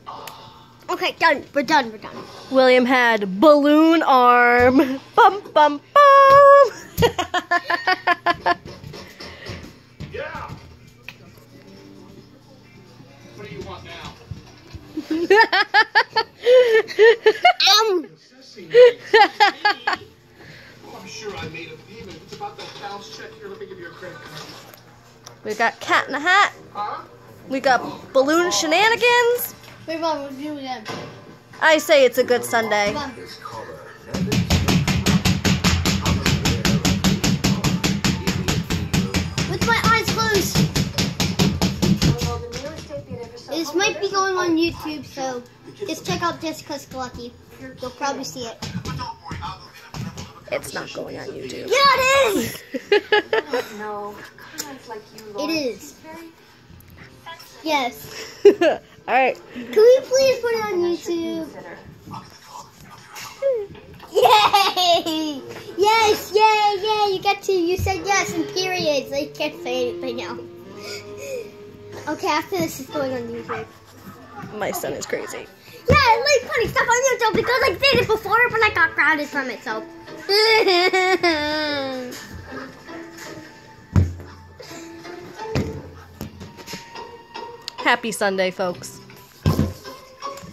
Okay, done. We're done. William had balloon arm. Bum, bum, bum. Yeah. What do you want now? I'm sure I made a payment. It's about that bounce check here. Let me give you a credit card. We got Cat in the Hat. Huh? We got balloon shenanigans. Wait, Mom, we'll do it again. I say it's a good Sunday. Come on. With my eyes closed. This might be going on YouTube, so just check out Jessica's Lucky. You'll probably see it. It's not going on YouTube. Yeah, it is! No, comments like you, It Lawrence. is. Yes. Alright. Can we please put it on YouTube? Yay! Yes, yay! You got to. You said yes in periods. I can't say anything now. Okay, after this is going on YouTube. My son is crazy. Yeah, I like putting stuff on YouTube because I did it before, but I got grounded from it, so. Happy Sunday, folks.